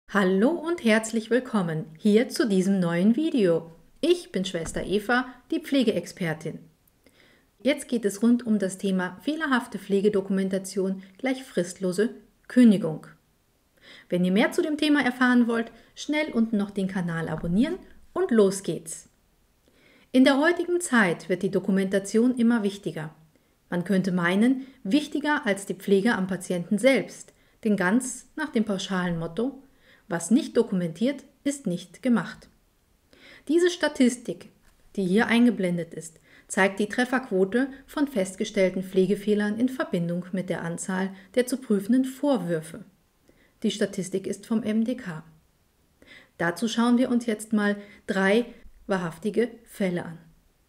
Hallo und herzlich willkommen hier zu diesem neuen Video. Ich bin Schwester Eva, die Pflegeexpertin. Jetzt geht es rund um das Thema fehlerhafte Pflegedokumentation gleich fristlose Kündigung. Wenn ihr mehr zu dem Thema erfahren wollt, schnell unten noch den Kanal abonnieren und los geht's. In der heutigen Zeit wird die Dokumentation immer wichtiger. Man könnte meinen, wichtiger als die Pflege am Patienten selbst, denn ganz nach dem pauschalen Motto: was nicht dokumentiert, ist nicht gemacht. Diese Statistik, die hier eingeblendet ist, zeigt die Trefferquote von festgestellten Pflegefehlern in Verbindung mit der Anzahl der zu prüfenden Vorwürfe. Die Statistik ist vom MDK. Dazu schauen wir uns jetzt mal 3 wahrhaftige Fälle an.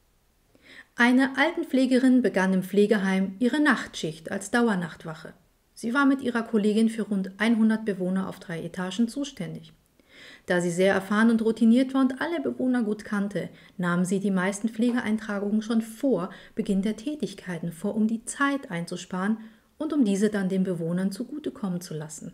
Eine Altenpflegerin begann im Pflegeheim ihre Nachtschicht als Dauernachtwache. Sie war mit ihrer Kollegin für rund 100 Bewohner auf 3 Etagen zuständig. Da sie sehr erfahren und routiniert war und alle Bewohner gut kannte, nahm sie die meisten Pflegeeintragungen schon vor Beginn der Tätigkeiten vor, um die Zeit einzusparen und um diese dann den Bewohnern zugutekommen zu lassen.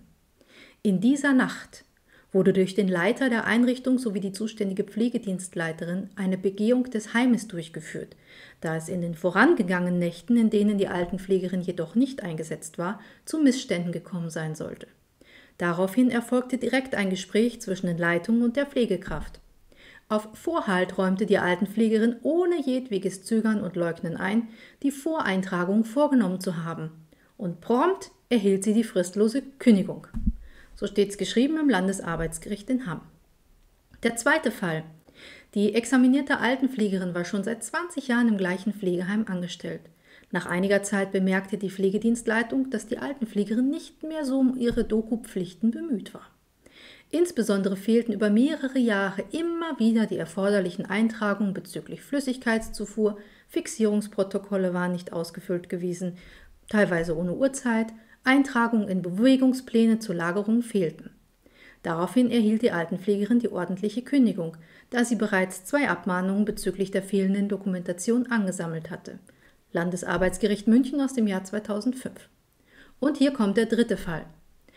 In dieser Nacht wurde durch den Leiter der Einrichtung sowie die zuständige Pflegedienstleiterin eine Begehung des Heimes durchgeführt. Da es in den vorangegangenen Nächten, in denen die Altenpflegerin jedoch nicht eingesetzt war, zu Missständen gekommen sein sollte. Daraufhin erfolgte direkt ein Gespräch zwischen den Leitungen und der Pflegekraft. Auf Vorhalt räumte die Altenpflegerin ohne jedwedes Zögern und Leugnen ein, die Voreintragung vorgenommen zu haben. Und prompt erhielt sie die fristlose Kündigung. So steht es geschrieben im Landesarbeitsgericht in Hamm. Der zweite Fall. Die examinierte Altenpflegerin war schon seit 20 Jahren im gleichen Pflegeheim angestellt. Nach einiger Zeit bemerkte die Pflegedienstleitung, dass die Altenpflegerin nicht mehr so um ihre Dokupflichten bemüht war. Insbesondere fehlten über mehrere Jahre immer wieder die erforderlichen Eintragungen bezüglich Flüssigkeitszufuhr, Fixierungsprotokolle waren nicht ausgefüllt gewesen, teilweise ohne Uhrzeit, Eintragungen in Bewegungspläne zur Lagerung fehlten. Daraufhin erhielt die Altenpflegerin die ordentliche Kündigung, da sie bereits 2 Abmahnungen bezüglich der fehlenden Dokumentation angesammelt hatte. Landesarbeitsgericht München aus dem Jahr 2005. Und hier kommt der dritte Fall.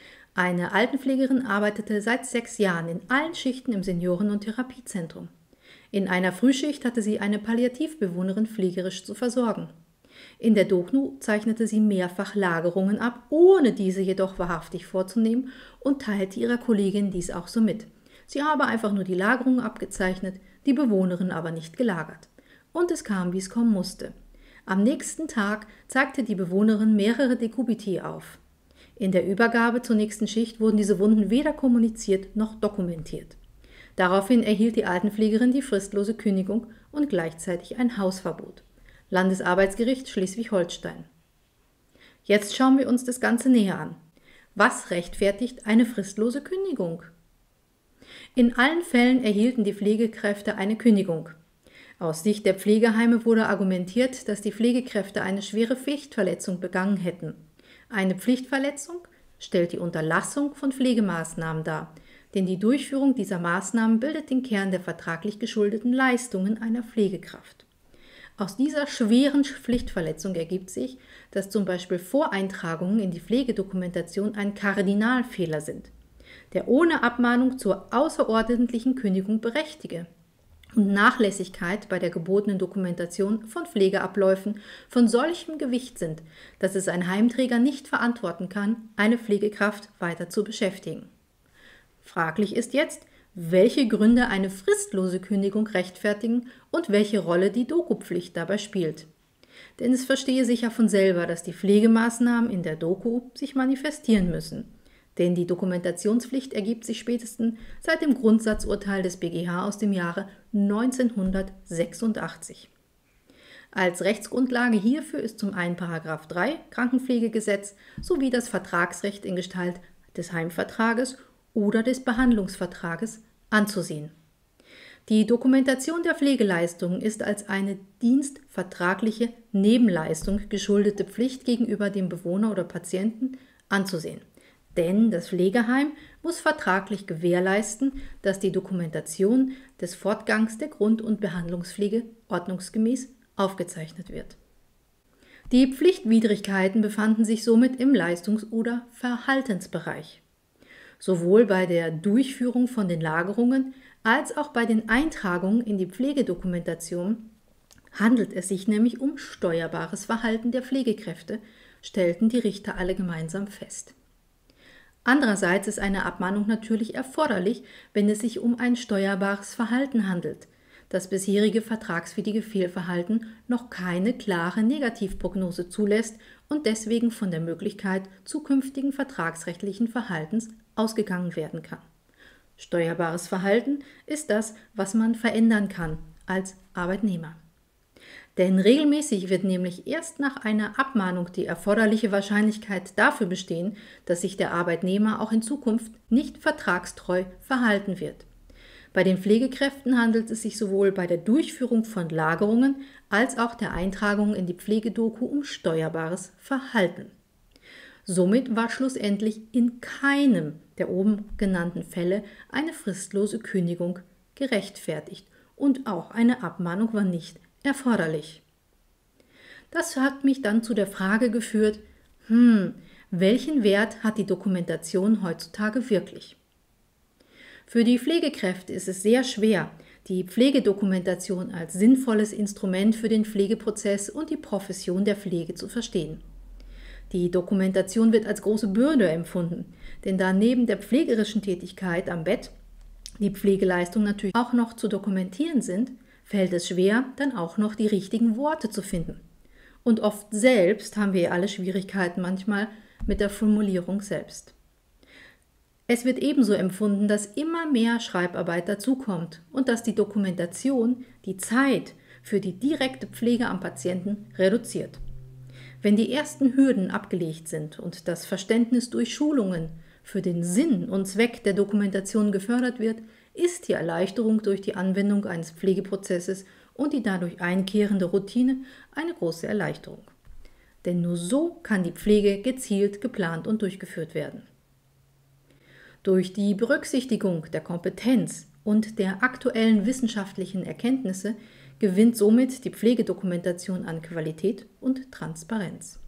Eine Altenpflegerin arbeitete seit 6 Jahren in allen Schichten im Senioren- und Therapiezentrum. In einer Frühschicht hatte sie eine Palliativbewohnerin pflegerisch zu versorgen. In der Doku zeichnete sie mehrfach Lagerungen ab, ohne diese jedoch wahrhaftig vorzunehmen und teilte ihrer Kollegin dies auch so mit. Sie habe einfach nur die Lagerungen abgezeichnet, die Bewohnerin aber nicht gelagert. Und es kam, wie es kommen musste. Am nächsten Tag zeigte die Bewohnerin mehrere Dekubiti auf. In der Übergabe zur nächsten Schicht wurden diese Wunden weder kommuniziert noch dokumentiert. Daraufhin erhielt die Altenpflegerin die fristlose Kündigung und gleichzeitig ein Hausverbot. Landesarbeitsgericht Schleswig-Holstein. Jetzt schauen wir uns das Ganze näher an. Was rechtfertigt eine fristlose Kündigung? In allen Fällen erhielten die Pflegekräfte eine Kündigung. Aus Sicht der Pflegeheime wurde argumentiert, dass die Pflegekräfte eine schwere Pflichtverletzung begangen hätten. Eine Pflichtverletzung stellt die Unterlassung von Pflegemaßnahmen dar, denn die Durchführung dieser Maßnahmen bildet den Kern der vertraglich geschuldeten Leistungen einer Pflegekraft. Aus dieser schweren Pflichtverletzung ergibt sich, dass zum Beispiel Voreintragungen in die Pflegedokumentation ein Kardinalfehler sind, der ohne Abmahnung zur außerordentlichen Kündigung berechtige und Nachlässigkeit bei der gebotenen Dokumentation von Pflegeabläufen von solchem Gewicht sind, dass es ein Heimträger nicht verantworten kann, eine Pflegekraft weiter zu beschäftigen. Fraglich ist jetzt, welche Gründe eine fristlose Kündigung rechtfertigen und welche Rolle die Dokupflicht dabei spielt. Denn es verstehe sich ja von selber, dass die Pflegemaßnahmen in der Doku sich manifestieren müssen. Denn die Dokumentationspflicht ergibt sich spätestens seit dem Grundsatzurteil des BGH aus dem Jahre 1986. Als Rechtsgrundlage hierfür ist zum einen § 3 Krankenpflegegesetz sowie das Vertragsrecht in Gestalt des Heimvertrages oder des Behandlungsvertrages anzusehen. Die Dokumentation der Pflegeleistungen ist als eine dienstvertragliche Nebenleistung geschuldete Pflicht gegenüber dem Bewohner oder Patienten anzusehen. Denn das Pflegeheim muss vertraglich gewährleisten, dass die Dokumentation des Fortgangs der Grund- und Behandlungspflege ordnungsgemäß aufgezeichnet wird. Die Pflichtwidrigkeiten befanden sich somit im Leistungs- oder Verhaltensbereich. Sowohl bei der Durchführung von den Lagerungen als auch bei den Eintragungen in die Pflegedokumentation handelt es sich nämlich um steuerbares Verhalten der Pflegekräfte, stellten die Richter alle gemeinsam fest. Andererseits ist eine Abmahnung natürlich erforderlich, wenn es sich um ein steuerbares Verhalten handelt. Das bisherige vertragswidrige Fehlverhalten noch keine klare Negativprognose zulässt und deswegen von der Möglichkeit zukünftigen vertragsrechtlichen Verhaltens ausgegangen werden kann. Steuerbares Verhalten ist das, was man verändern kann als Arbeitnehmer. Denn regelmäßig wird nämlich erst nach einer Abmahnung die erforderliche Wahrscheinlichkeit dafür bestehen, dass sich der Arbeitnehmer auch in Zukunft nicht vertragstreu verhalten wird. Bei den Pflegekräften handelt es sich sowohl bei der Durchführung von Lagerungen als auch der Eintragung in die Pflegedoku um steuerbares Verhalten. Somit war schlussendlich in keinem der oben genannten Fälle eine fristlose Kündigung gerechtfertigt und auch eine Abmahnung war nicht erforderlich. Das hat mich dann zu der Frage geführt, welchen Wert hat die Dokumentation heutzutage wirklich? Für die Pflegekräfte ist es sehr schwer, die Pflegedokumentation als sinnvolles Instrument für den Pflegeprozess und die Profession der Pflege zu verstehen. Die Dokumentation wird als große Bürde empfunden, denn da neben der pflegerischen Tätigkeit am Bett die Pflegeleistungen natürlich auch noch zu dokumentieren sind, fällt es schwer, dann auch noch die richtigen Worte zu finden. Und oft selbst haben wir alle Schwierigkeiten manchmal mit der Formulierung selbst. Es wird ebenso empfunden, dass immer mehr Schreibarbeit dazukommt und dass die Dokumentation die Zeit für die direkte Pflege am Patienten reduziert. Wenn die ersten Hürden abgelegt sind und das Verständnis durch Schulungen für den Sinn und Zweck der Dokumentation gefördert wird, ist die Erleichterung durch die Anwendung eines Pflegeprozesses und die dadurch einkehrende Routine eine große Erleichterung. Denn nur so kann die Pflege gezielt geplant und durchgeführt werden. Durch die Berücksichtigung der Kompetenz und der aktuellen wissenschaftlichen Erkenntnisse gewinnt somit die Pflegedokumentation an Qualität und Transparenz.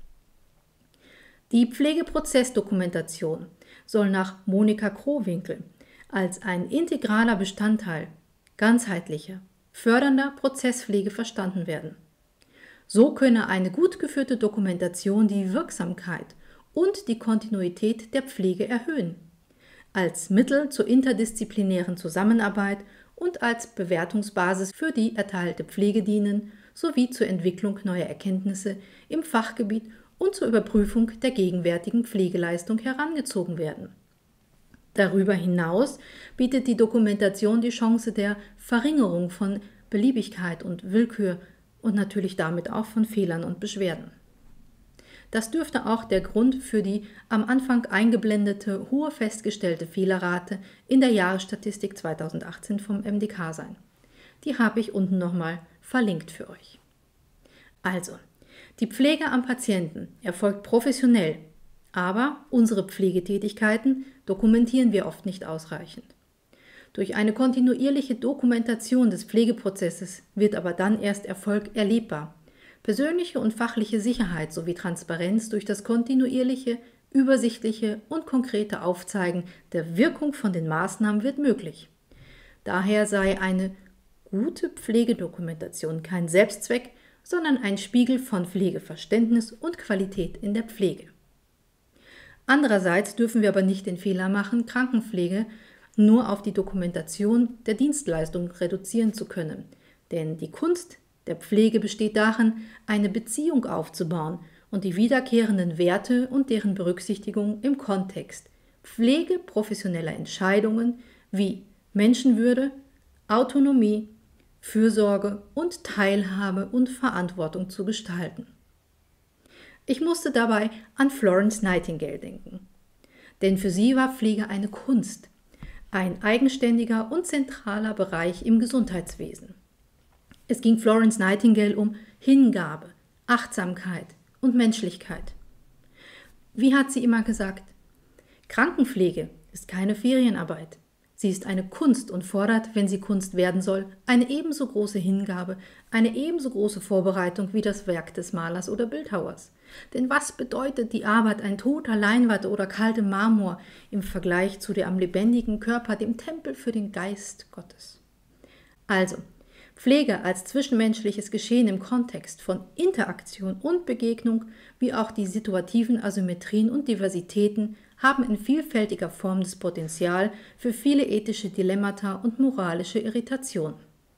Die Pflegeprozessdokumentation soll nach Monika Krohwinkel als ein integraler Bestandteil ganzheitlicher, fördernder Prozesspflege verstanden werden. So könne eine gut geführte Dokumentation die Wirksamkeit und die Kontinuität der Pflege erhöhen, als Mittel zur interdisziplinären Zusammenarbeit und als Bewertungsbasis für die erteilte Pflege dienen, sowie zur Entwicklung neuer Erkenntnisse im Fachgebiet und zur Überprüfung der gegenwärtigen Pflegeleistung herangezogen werden. Darüber hinaus bietet die Dokumentation die Chance der Verringerung von Beliebigkeit und Willkür und natürlich damit auch von Fehlern und Beschwerden. Das dürfte auch der Grund für die am Anfang eingeblendete hohe festgestellte Fehlerrate in der Jahresstatistik 2018 vom MDK sein. Die habe ich unten nochmal verlinkt für euch. Also, die Pflege am Patienten erfolgt professionell, aber unsere Pflegetätigkeiten dokumentieren wir oft nicht ausreichend. Durch eine kontinuierliche Dokumentation des Pflegeprozesses wird aber dann erst Erfolg erlebbar. Persönliche und fachliche Sicherheit sowie Transparenz durch das kontinuierliche, übersichtliche und konkrete Aufzeigen der Wirkung von den Maßnahmen wird möglich. Daher sei eine gute Pflegedokumentation kein Selbstzweck, sondern ein Spiegel von Pflegeverständnis und Qualität in der Pflege. Andererseits dürfen wir aber nicht den Fehler machen, Krankenpflege nur auf die Dokumentation der Dienstleistung reduzieren zu können. Denn die Kunst der Pflege besteht darin, eine Beziehung aufzubauen und die wiederkehrenden Werte und deren Berücksichtigung im Kontext pflegeprofessioneller Entscheidungen wie Menschenwürde, Autonomie, Fürsorge und Teilhabe und Verantwortung zu gestalten. Ich musste dabei an Florence Nightingale denken. Denn für sie war Pflege eine Kunst, ein eigenständiger und zentraler Bereich im Gesundheitswesen. Es ging Florence Nightingale um Hingabe, Achtsamkeit und Menschlichkeit. Wie hat sie immer gesagt? Krankenpflege ist keine Ferienarbeit. Sie ist eine Kunst und fordert, wenn sie Kunst werden soll, eine ebenso große Hingabe, eine ebenso große Vorbereitung wie das Werk des Malers oder Bildhauers. Denn was bedeutet die Arbeit ein toter Leinwand oder kaltem Marmor im Vergleich zu der am lebendigen Körper, dem Tempel für den Geist Gottes? Also, Pflege als zwischenmenschliches Geschehen im Kontext von Interaktion und Begegnung, wie auch die situativen Asymmetrien und Diversitäten, haben in vielfältiger Form das Potenzial für viele ethische Dilemmata und moralische Irritation.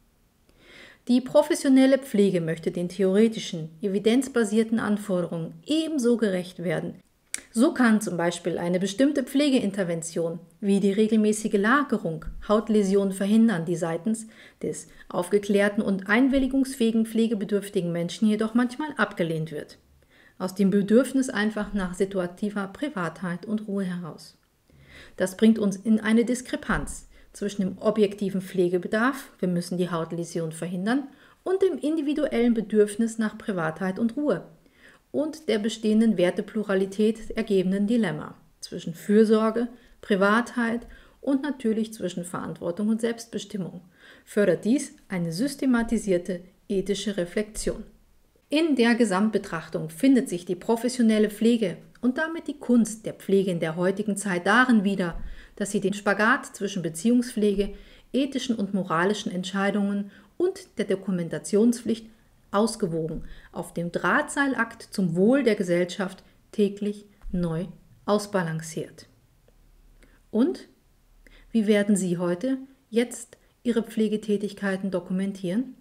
Die professionelle Pflege möchte den theoretischen, evidenzbasierten Anforderungen ebenso gerecht werden. So kann zum Beispiel eine bestimmte Pflegeintervention wie die regelmäßige Lagerung Hautläsionen verhindern, die seitens des aufgeklärten und einwilligungsfähigen pflegebedürftigen Menschen jedoch manchmal abgelehnt wird. Aus dem Bedürfnis einfach nach situativer Privatheit und Ruhe heraus. Das bringt uns in eine Diskrepanz zwischen dem objektiven Pflegebedarf, wir müssen die Hautläsion verhindern, und dem individuellen Bedürfnis nach Privatheit und Ruhe und der bestehenden Wertepluralität ergebenden Dilemma zwischen Fürsorge, Privatheit und natürlich zwischen Verantwortung und Selbstbestimmung, fördert dies eine systematisierte ethische Reflexion. In der Gesamtbetrachtung findet sich die professionelle Pflege und damit die Kunst der Pflege in der heutigen Zeit darin wieder, dass sie den Spagat zwischen Beziehungspflege, ethischen und moralischen Entscheidungen und der Dokumentationspflicht ausgewogen auf dem Drahtseilakt zum Wohl der Gesellschaft täglich neu ausbalanciert. Und wie werden Sie heute, jetzt Ihre Pflegetätigkeiten dokumentieren?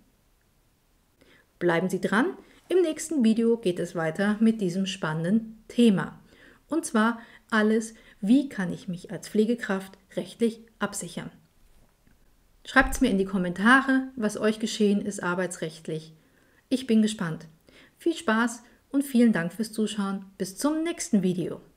Bleiben Sie dran, im nächsten Video geht es weiter mit diesem spannenden Thema. Und zwar alles, wie kann ich mich als Pflegekraft rechtlich absichern? Schreibt es mir in die Kommentare, was euch geschehen ist arbeitsrechtlich. Ich bin gespannt. Viel Spaß und vielen Dank fürs Zuschauen. Bis zum nächsten Video.